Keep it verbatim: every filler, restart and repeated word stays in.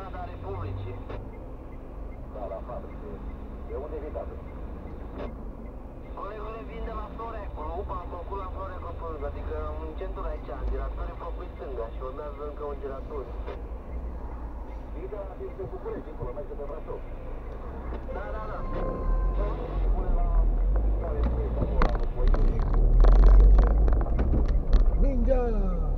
strada Republicii. Da, la fabrică. De unde vii, tată? Colegule vin de la Florecul, upa, am făcut la Florecul Pânz, adică în centru aici, în giratori am făcut stânga și urmează încă un girator. Vii de la dintre București, acolo, merge pe Brașov. Da, da, da. Pune la care tu ești acolo, la Voiului. Ninja!